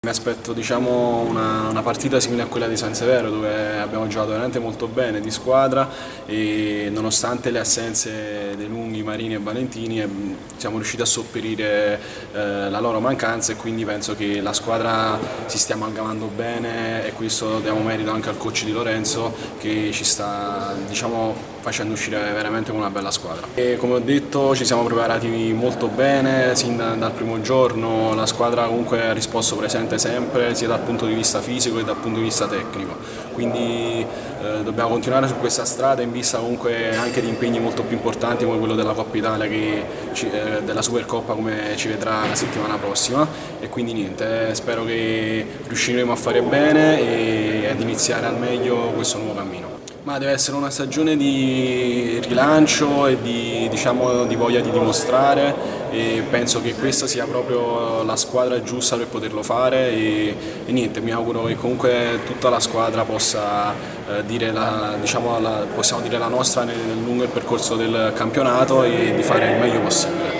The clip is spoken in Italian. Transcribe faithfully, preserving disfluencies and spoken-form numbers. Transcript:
Mi aspetto diciamo, una, una partita simile a quella di San Severo, dove abbiamo giocato veramente molto bene di squadra e nonostante le assenze dei Lunghi, Marini e Valentini eh, siamo riusciti a sopperire eh, la loro mancanza, e quindi penso che la squadra si stia amalgamando bene, e questo diamo merito anche al coach Di Lorenzo, che ci sta diciamo, facendo uscire veramente una bella squadra. E come ho detto, ci siamo preparati molto bene sin dal primo giorno, la squadra comunque ha risposto presente sempre, sia dal punto di vista fisico che dal punto di vista tecnico, quindi eh, dobbiamo continuare su questa strada in vista comunque anche di impegni molto più importanti come quello della Coppa Italia, che ci, eh, della Supercoppa, come ci vedrà la settimana prossima, e quindi niente, eh, spero che riusciremo a fare bene e ad iniziare al meglio questo nuovo cammino. Ma deve essere una stagione di rilancio e di, diciamo, di voglia di dimostrare, e penso che questa sia proprio la squadra giusta per poterlo fare, e, e niente, mi auguro che comunque tutta la squadra possa eh, dire, la, diciamo, la, possiamo dire la nostra nel, nel lungo percorso del campionato, e di fare il meglio possibile.